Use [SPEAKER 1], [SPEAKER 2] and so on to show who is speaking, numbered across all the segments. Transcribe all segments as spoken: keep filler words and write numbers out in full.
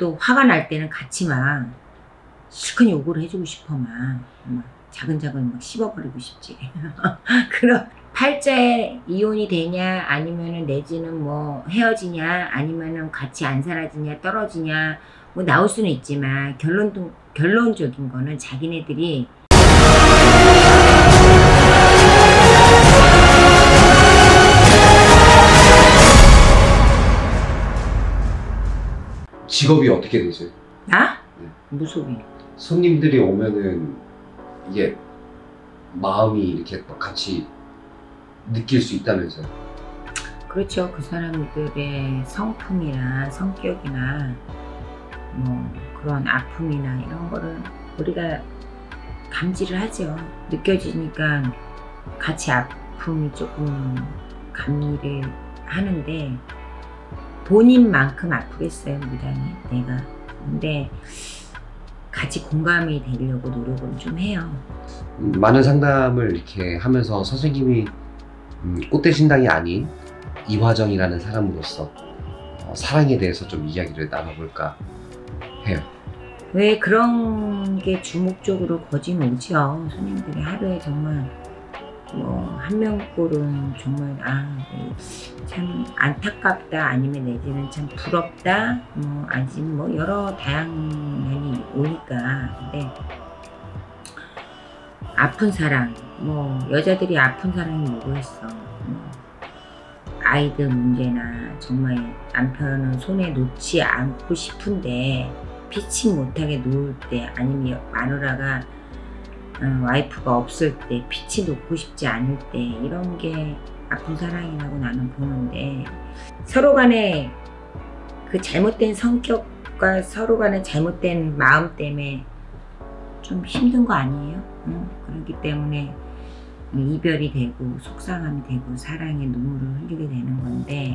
[SPEAKER 1] 또 화가 날 때는 같이 막 실컷 욕을 해주고 싶어. 막, 막 자근자근 막 씹어버리고 싶지. 그럼 팔자에 이혼이 되냐 아니면은 내지는 뭐 헤어지냐 아니면은 같이 안 사라지냐 떨어지냐 뭐 나올 수는 있지만 결론, 결론적인 거는 자기네들이
[SPEAKER 2] 직업이 어떻게 되세요?
[SPEAKER 1] 나?
[SPEAKER 2] 네.
[SPEAKER 1] 무속이.
[SPEAKER 2] 손님들이 오면은 이게 마음이 이렇게 또 같이 느낄 수 있다면서요?
[SPEAKER 1] 그렇죠. 그 사람들의 성품이나 성격이나 뭐 그런 아픔이나 이런 거를 우리가 감지를 하죠. 느껴지니까 같이 아픔이 조금 감리를 하는데 본인만큼 아프겠어요, 무당이 내가. 근데 같이 공감이 되려고 노력을 좀 해요.
[SPEAKER 2] 음, 많은 상담을 이렇게 하면서 선생님이 음, 꽃대신당이 아닌 이화정이라는 사람으로서 어, 사랑에 대해서 좀 이야기를 나눠볼까 해요.
[SPEAKER 1] 왜 그런 게 주목적으로 거진 오죠. 손님들이 하루에 정말 뭐 한 명꼴은 정말 아 참 안타깝다 아니면 내지는 참 부럽다 뭐 아니면 뭐 여러 다양한 면이 오니까. 근데 아픈 사랑 뭐 여자들이 아픈 사랑이 뭐겠어. 뭐 아이들 문제나 정말 남편은 손에 놓지 않고 싶은데 피치 못하게 놓을 때 아니면 마누라가 어, 와이프가 없을 때 피치 놓고 싶지 않을 때 이런 게 아픈 사랑이라고 나는 보는데 서로 간에 그 잘못된 성격과 서로 간에 잘못된 마음 때문에 좀 힘든 거 아니에요? 응? 그렇기 때문에 이별이 되고 속상함이 되고 사랑의 눈물을 흘리게 되는 건데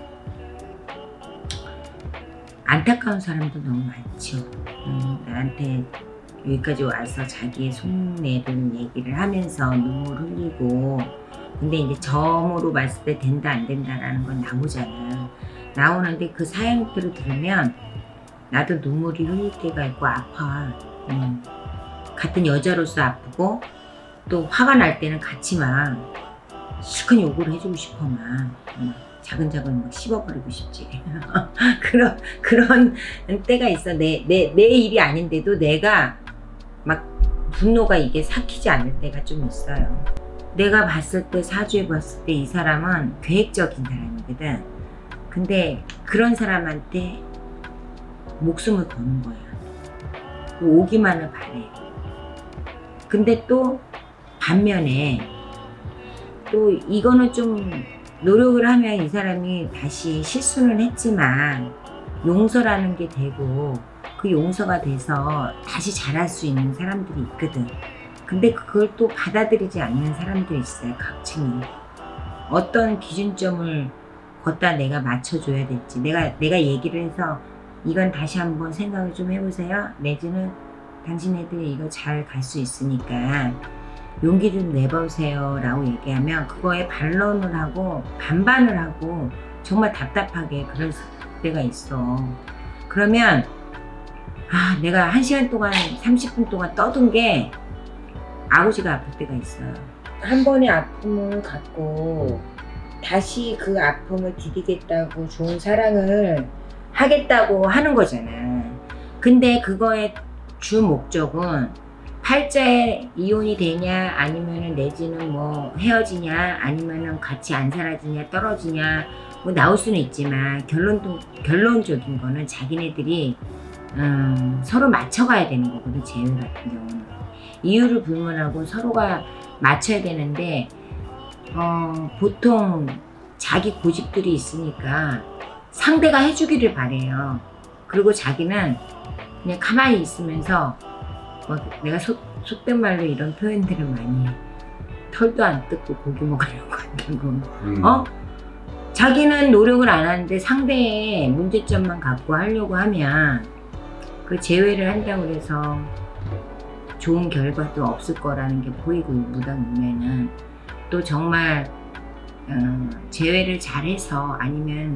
[SPEAKER 1] 안타까운 사람도 너무 많죠. 음, 나한테 여기까지 와서 자기의 속내를 얘기를 하면서 눈물 흘리고 근데 이제 점으로 봤을 때 된다 안 된다라는 건 나오잖아. 나오는데 그 사연들을 들으면 나도 눈물이 흘릴 때가 있고 아파. 음. 같은 여자로서 아프고 또 화가 날 때는 같이 막 실컷 욕을 해주고 싶어. 막, 막 자근자근 막 씹어버리고 싶지. 그런 그런 때가 있어. 내, 내, 내 일이 아닌데도 내가 막 분노가 이게 삭히지 않을 때가 좀 있어요. 내가 봤을 때 사주에 봤을 때 이 사람은 계획적인 사람이거든. 근데 그런 사람한테 목숨을 거는 거야. 오기만을 바래. 근데 또 반면에 또 이거는 좀 노력을 하면 이 사람이 다시 실수는 했지만 용서라는 게 되고 그 용서가 돼서 다시 잘할 수 있는 사람들이 있거든. 근데 그걸 또 받아들이지 않는 사람들이 있어요. 각층이. 어떤 기준점을 걷다 내가 맞춰줘야 될지 내가 내가 얘기를 해서 이건 다시 한번 생각을 좀 해보세요. 내지는 당신네들이 이거 잘 갈 수 있으니까 용기 좀 내보세요 라고 얘기하면 그거에 반론을 하고 반반을 하고 정말 답답하게 그럴 때가 있어. 그러면 아 내가 한 시간 동안 삼십 분 동안 떠든 게 아버지가 아플 때가 있어요. 한 번의 아픔을 갖고 다시 그 아픔을 디디겠다고 좋은 사랑을 하겠다고 하는 거잖아. 근데 그거의 주 목적은 팔자에 이혼이 되냐 아니면은 내지는 뭐 헤어지냐 아니면은 같이 안 사라지냐 떨어지냐 뭐 나올 수는 있지만 결론, 결론적인 거는 자기네들이 음, 서로 맞춰가야 되는 거거든. 재회 같은 경우는 이유를 불문하고 서로가 맞춰야 되는데 어, 보통 자기 고집들이 있으니까 상대가 해주기를 바래요. 그리고 자기는 그냥 가만히 있으면서 뭐 내가 속, 속된 말로 이런 표현들을 많이 해. 털도 안 뜯고 고기 먹으려고 한다고. 음. 어? 자기는 노력을 안 하는데 상대의 문제점만 갖고 하려고 하면 그 제외를 한다고 해서 좋은 결과도 없을 거라는 게 보이고 무당 보면은 또 정말 어, 제외를 잘해서 아니면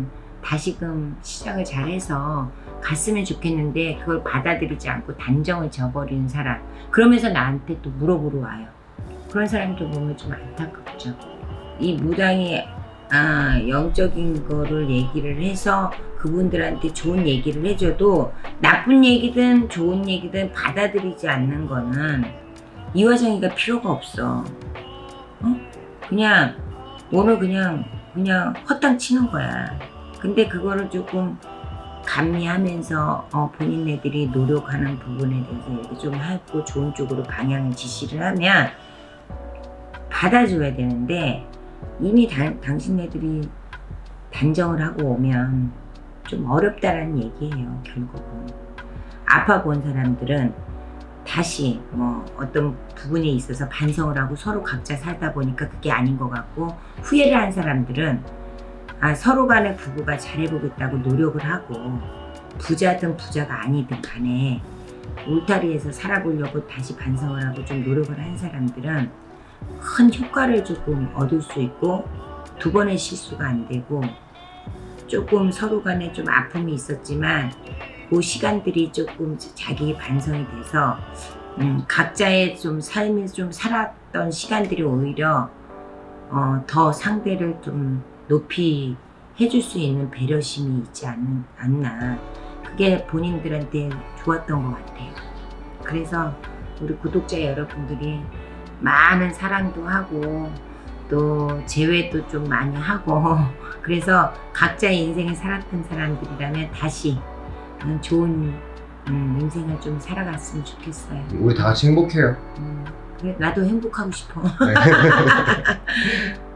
[SPEAKER 1] 다시금 시작을 잘해서 갔으면 좋겠는데 그걸 받아들이지 않고 단정을 져버리는 사람, 그러면서 나한테 또 물어보러 와요. 그런 사람들 보면 좀 안타깝죠. 이 무당이 아, 영적인 거를 얘기를 해서 그분들한테 좋은 얘기를 해줘도 나쁜 얘기든 좋은 얘기든 받아들이지 않는 거는 이화정이가 필요가 없어. 어? 그냥 오늘 그냥 그냥 헛땅 치는 거야. 근데 그거를 조금 감미하면서 어, 본인네들이 노력하는 부분에 대해서 이렇게 좀 하고 좋은 쪽으로 방향을 지시를 하면 받아줘야 되는데, 이미 다, 당신네들이 단정을 하고 오면 좀 어렵다라는 얘기예요. 결국은 아파 본 사람들은 다시 뭐 어떤 부분에 있어서 반성을 하고 서로 각자 살다 보니까 그게 아닌 것 같고, 후회를 한 사람들은 아, 서로 간의 부부가 잘해보겠다고 노력을 하고 부자든 부자가 아니든 간에 울타리에서 살아보려고 다시 반성을 하고 좀 노력을 한 사람들은 큰 효과를 조금 얻을 수 있고, 두 번의 실수가 안 되고, 조금 서로 간에 좀 아픔이 있었지만 그 시간들이 조금 자기 반성이 돼서 음, 각자의 좀 삶을 좀 살았던 시간들이 오히려 어, 더 상대를 좀 높이 해줄 수 있는 배려심이 있지 않, 않나, 그게 본인들한테 좋았던 것 같아요. 그래서 우리 구독자 여러분들이 많은 사랑도 하고 또 재회도 좀 많이 하고, 그래서 각자의 인생을 살았던 사람들이라면 다시 좋은 음, 인생을 좀 살아갔으면 좋겠어요.
[SPEAKER 2] 우리 다 같이 행복해요.
[SPEAKER 1] 음, 그래, 나도 행복하고 싶어.
[SPEAKER 2] 네.